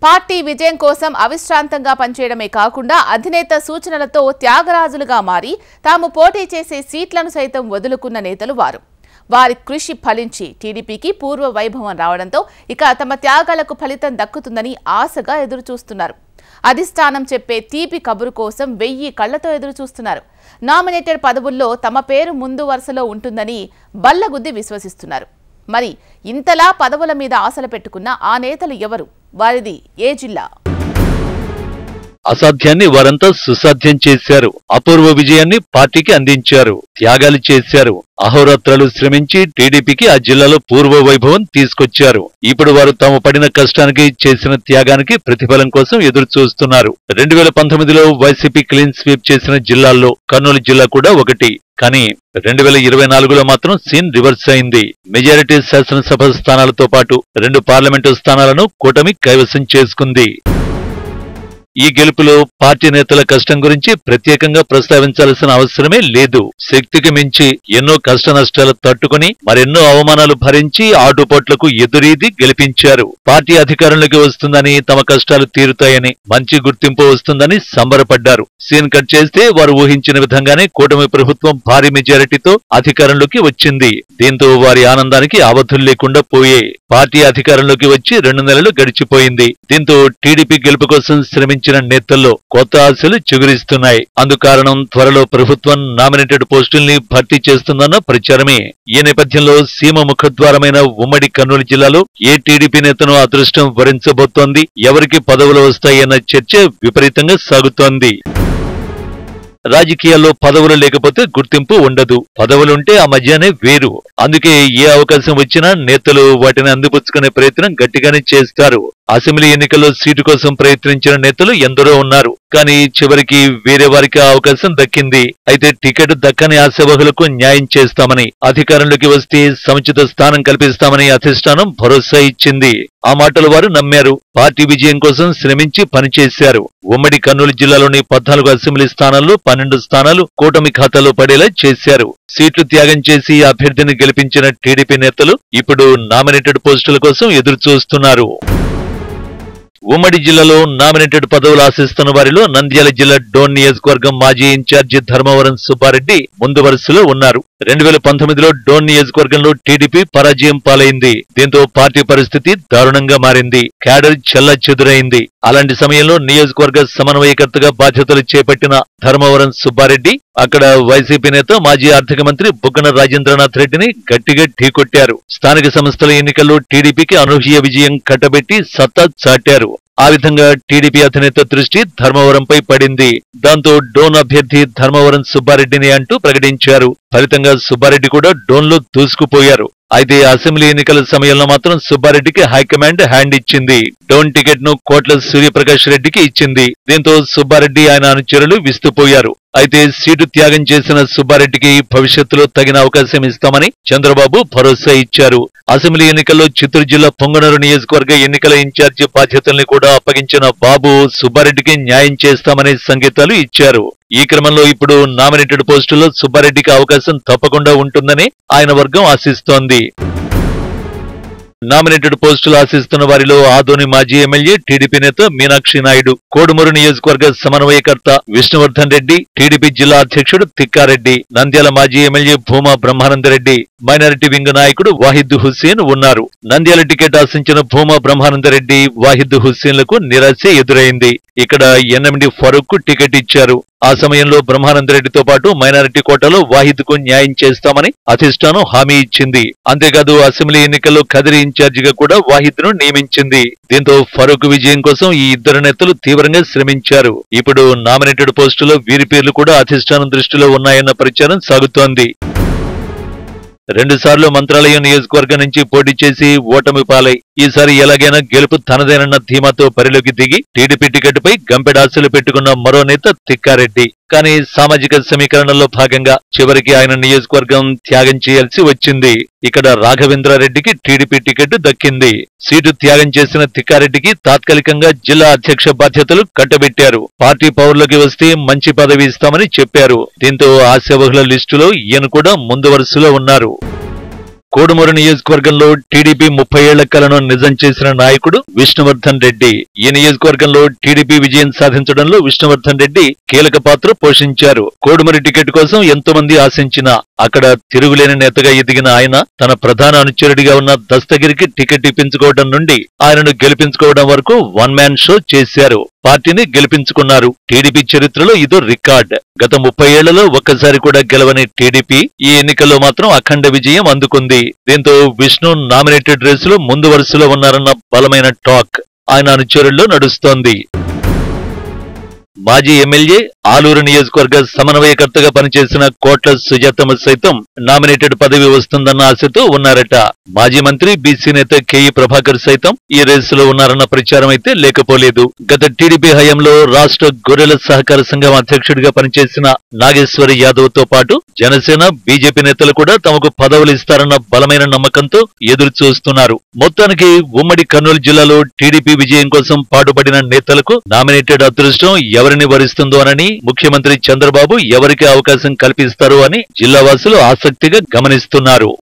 Party విజయం కోసం అవిశ్రాంతంగా పనిచేయడమే కాకుండా అధినేత సూచనలతో త్యాగరాజులుగా మారి తాము పోటీ చేసే సీట్లను సైతం వదులుకున్న నేతలు వారు. వారి కృషి ఫలించి టీడీపీకి పూర్వ వైభవం రావడంతో ఇక తమ త్యాగాలకు ఫలితం దక్కుతుందని ఆశగా ఎదురుచూస్తున్నారు. అధిష్టానం చెప్పే తీపి కబురు కోసం 1000 కళ్లతో ఎదురుచూస్తున్నారు. నామినేటెడ్ పదవుల్లో తమ పేరు ముందు వరుసలో ఉంటుందని బల్లగుద్ది విశ్వసిస్తున్నారు. మరి ఇంతలా పదవుల మీద ఆశలు పెట్టుకున్న ఆ నేతలు ఎవరు? వారిది ఏ జిల్లా? అసాధ్యాన్ని వారంతా సుసాధ్యం చేశారు. అపూర్వ విజయాన్ని పార్టీకి అందించారు. త్యాగాలు చేశారు. అహోరాత్రాలు శ్రమించి టీడీపీకి ఆ జిల్లాలో పూర్వ వైభవం తీసుకొచ్చారు. ఇప్పుడు వారు తాము పడిన కష్టానికి చేసిన త్యాగానికి ప్రతిఫలం కోసం ఎదురు చూస్తున్నారు. 2019లో వైసీపీ క్లీన్ స్వీప్ చేసిన జిల్లాల్లో కర్నూలు జిల్లా కూడా ఒకటి. కానీ 2024లో మాత్రం సీన్ రివర్స్ అయింది. మెజారిటీ శాసనసభ స్థానాలతో పాటు 2 పార్లమెంటు స్థానాలను కూటమి కైవసం చేసుకుంది. ఈ గెలుపులో పార్టీ నేతల కష్టం గురించి ప్రత్యేకంగా ప్రస్తావించాల్సిన అవసరమే లేదు. శక్తికి మించి ఎన్నో కష్ట నష్టాలు తట్టుకుని మరెన్నో అవమానాలు భరించి ఆటుపోట్లకు ఎదురీది గెలిపించారు. పార్టీ అధికారంలోకి వస్తుందని, తమ కష్టాలు తీరుతాయని, మంచి గుర్తింపు వస్తుందని సంబరపడ్డారు. సీన్ కట్ చేస్తే వారు ఊహించిన విధంగానే కూటమి ప్రభుత్వం భారీ మెజారిటీతో అధికారంలోకి వచ్చింది. దీంతో వారి ఆనందానికి అవధులు లేకుండా పోయాయి. పార్టీ అధికారంలోకి వచ్చి 2 నెలలు గడిచిపోయింది. దీంతో టీడీపీ గెలుపు కోసం శ్రమించిన నేతల్లో కొత్త ఆశలు చిగురిస్తున్నాయి. అందుకారణం త్వరలో ప్రభుత్వం నామినేటెడ్ పోస్టుల్ని భర్తీ చేస్తుందన్న ప్రచారమే. ఈ నేపథ్యంలో సీమ ముఖద్వారమైన ఉమ్మడి కర్నూలు జిల్లాలో ఏ టీడీపీ నేతను అదృష్టం వరించబోతోంది, ఎవరికి పదవులు వస్తాయన్న చర్చ విపరీతంగా సాగుతోంది. రాజకీయాల్లో పదవులు లేకపోతే గుర్తింపు ఉండదు. పదవులుంటే ఆ మధ్యనే వేరు. అందుకే ఏ అవకాశం వచ్చినా నేతలు వాటిని అందిపుచ్చుకునే ప్రయత్నం గట్టిగానే చేస్తారు. అసెంబ్లీ ఎన్నికల్లో సీటు కోసం ప్రయత్నించిన నేతలు ఎందరో ఉన్నారు. కానీ చివరికి వేరే వారికి అవకాశం దక్కింది. అయితే టికెట్ దక్కని ఆశావహులకు న్యాయం చేస్తామని, అధికారంలోకి వస్తే సముచిత స్థానం కల్పిస్తామని అధిష్టానం భరోసా ఇచ్చింది. ఆ మాటలు వారు నమ్మారు. పార్టీ విజయం కోసం శ్రమించి పనిచేశారు. ఉమ్మడి కర్నూలు జిల్లాలోని 14 అసెంబ్లీ స్థానాల్లో 12 స్థానాలు కూటమి ఖాతాలో పడేలా చేశారు. సీట్లు త్యాగం చేసి అభ్యర్థిని గెలిపించిన టీడీపీ నేతలు ఇప్పుడు నామినేటెడ్ పోస్టుల కోసం ఎదురు చూస్తున్నారు. ఉమ్మడి జిల్లాలో నామినేటెడ్ పదవులు ఆశిస్తున్న వారిలో నంద్యాల జిల్లా డోన్ నియోజకవర్గం మాజీ ఇన్ఛార్జి ధర్మవరం సుబ్బారెడ్డి ముందు వరుసలో ఉన్నారు. 2019లో డోన్ నియోజకవర్గంలో టీడీపీ పరాజయం పాలైంది. దీంతో పార్టీ పరిస్థితి దారుణంగా మారింది. క్యాడర్ చెల్లాచెదురైంది. అలాంటి సమయంలో నియోజకవర్గ సమన్వయకర్తగా బాధ్యతలు చేపట్టిన ధర్మవరం సుబ్బారెడ్డి అక్కడ వైసీపీ నేత మాజీ ఆర్థిక మంత్రి బుగ్గన రాజేంద్రనాథ్ రెడ్డిని గట్టిగా ఢీకొట్టారు. స్థానిక సంస్థల ఎన్నికల్లో టీడీపీకి అనూహ్య విజయం కట్టబెట్టి సత్తా చాటారు. ఆ విధంగా టీడీపీ అధినేత దృష్టి ధర్మవరంపై పడింది. దాంతో డోన్ అభ్యర్థి ధర్మవరం సుబ్బారెడ్డిని అంటూ ప్రకటించారు. ఫలితంగా సుబ్బారెడ్డి కూడా డోన్లో దూసుకుపోయారు. అయితే అసెంబ్లీ ఎన్నికల సమయంలో మాత్రం సుబ్బారెడ్డికి హైకమాండ్ హ్యాండ్ ఇచ్చింది. డోన్ టికెట్ ను కోట్ల సూర్యప్రకాష్ రెడ్డికి ఇచ్చింది. దీంతో సుబ్బారెడ్డి ఆయన అనుచరులు విస్తుపోయారు. అయితే సీటు త్యాగం చేసిన సుబ్బారెడ్డికి భవిష్యత్తులో తగిన అవకాశం ఇస్తామని చంద్రబాబు భరోసా ఇచ్చారు. అసెంబ్లీ ఎన్నికల్లో చిత్తూరు జిల్లా పొంగనూరు నియోజకవర్గ ఎన్నికల ఇన్ఛార్జి బాధ్యతల్ని కూడా అప్పగించిన బాబు సుబ్బారెడ్డికి న్యాయం చేస్తామనే సంకేతాలు ఇచ్చారు. ఈ క్రమంలో ఇప్పుడు నామినేటెడ్ పోస్టుల్లో సుబ్బారెడ్డికి అవకాశం తప్పకుండా ఉంటుందని ఆయన వర్గం ఆశిస్తోంది. నామినేటెడ్ పోస్టులు ఆశిస్తున్న వారిలో ఆదోని మాజీ ఎమ్మెల్యే టీడీపీ నేత మీనాక్షి నాయుడు, కోడుమూరు నియోజకవర్గ సమన్వయకర్త విష్ణువర్ధన్ రెడ్డి, టీడీపీ జిల్లా అధ్యక్షుడు తిక్కారెడ్డి, నంద్యాల మాజీ MLA Bhuma Brahmananda Reddy, minority wing నాయకుడు వాహిద్ హుస్సేన్ ఉన్నారు. నంద్యాల టికెట్ ఆశించిన భూమా బ్రహ్మానందరెడ్డి, వాహిద్ హుస్సేన్లకు నిరాశ ఎదురైంది. ఇక్కడ ఎన్ఎండి ఫరూక్ కు టికెట్ ఇచ్చారు. ఆ సమయంలో బ్రహ్మానందరెడ్డితో పాటు మైనారిటీ కోటాలో వాహిద్ కు న్యాయం చేస్తామని అధిష్టానం హామీ ఇచ్చింది. అంతేకాదు అసెంబ్లీ ఎన్నికల్లో కదిరి ఇన్ఛార్జిగా కూడా వాహిద్ ను నియమించింది. దీంతో ఫరూక్ విజయం కోసం ఈ ఇద్దరు నేతలు తీవ్రంగా శ్రమించారు. ఇప్పుడు నామినేటెడ్ పోస్టులో వీరి పేర్లు కూడా అధిష్టానం దృష్టిలో ఉన్నాయన్న ప్రచారం సాగుతోంది. 2 సార్లు మంత్రాలయం నియోజకవర్గం నుంచి పోటీ చేసి ఓటమి పాలై ఈసారి ఎలాగైనా గెలుపు తనదేనన్న ధీమాతో బరిలోకి దిగి టీడీపీ టికెట్ పై గంపెడాశలు పెట్టుకున్న మరో నేత తిక్కారెడ్డి. కానీ సామాజిక సమీకరణలో భాగంగా చివరికి ఆయన నియోజకవర్గం త్యాగం చేయాల్సి వచ్చింది. ఇక్కడ రాఘవేంద్రారెడ్డికి టీడీపీ టికెట్ దక్కింది. సీటు త్యాగం చేసిన తిక్కారెడ్డికి తాత్కాలికంగా జిల్లా అధ్యక్ష బాధ్యతలు కట్టబెట్టారు. పార్టీ పవర్లోకి వస్తే మంచి పదవి ఇస్తామని చెప్పారు. దీంతో ఆశావహుల లిస్టులో ఈయన కూడా ముందు వరుసలో ఉన్నారు. కోడుమూరు నియోజకవర్గంలో టీడీపీ 30 ఏళ్ల కలను నిజం చేసిన నాయకుడు విష్ణువర్ధన్ రెడ్డి. ఈ నియోజకవర్గంలో టీడీపీ విజయం సాధించడంలో విష్ణువర్ధన్ రెడ్డి కీలక పాత్ర పోషించారు. కోడుమూరు టికెట్ కోసం ఎంతో మంది ఆశించినా అక్కడ తిరుగులేని నేతగా ఎదిగిన ఆయన తన ప్రధాన అనుచరుడిగా ఉన్న దస్తగిరికి టికెట్ ఇప్పించుకోవడం నుండి ఆయనను గెలిపించుకోవడం వరకు వన్ మ్యాన్ షో చేశారు. పార్టీని గెలిపించుకున్నారు. టీడీపీ చరిత్రలో ఇదో రికార్డ్. గత 30 ఏళ్లలో ఒక్కసారి కూడా గెలవని టీడీపీ ఈ ఎన్నికల్లో మాత్రం అఖండ విజయం అందుకుంది. దీంతో విష్ణు నామినేటెడ్ రేసులో ముందు వరుసలో ఉన్నారన్న బలమైన టాక్ ఆయన అనుచరుల్లో నడుస్తోంది. మాజీ ఎమ్మెల్యే ఆలూరు నియోజకవర్గ సమన్వయకర్తగా పనిచేసిన కోట్ల సుజాతమ్మ సైతం నామినేటెడ్ పదవి వస్తుందన్న ఆశతో ఉన్నారట. మాజీ మంత్రి బీసీ నేత కేఈ ప్రభాకర్ సైతం ఈ రేసులో ఉన్నారన్న ప్రచారం అయితే లేకపోలేదు. గత టీడీపీ హయాంలో రాష్ట్ర గొర్రెల సహకార సంఘం అధ్యక్షుడిగా పనిచేసిన నాగేశ్వరి యాదవ్ తో పాటు జనసేన, బీజేపీ నేతలు కూడా తమకు పదవులు ఇస్తారన్న బలమైన నమ్మకంతో ఎదురు చూస్తున్నారు. మొత్తానికి ఉమ్మడి కర్నూలు జిల్లాలో టీడీపీ విజయం కోసం పాటుపడిన నేతలకు నామినేటెడ్ అదృష్టం ఎవరిని వరిస్తుందోనని, ముఖ్యమంత్రి చంద్రబాబు ఎవరికి అవకాశం కల్పిస్తారు అని జిల్లావాసులు ఆసక్తిగా గమనిస్తున్నారు.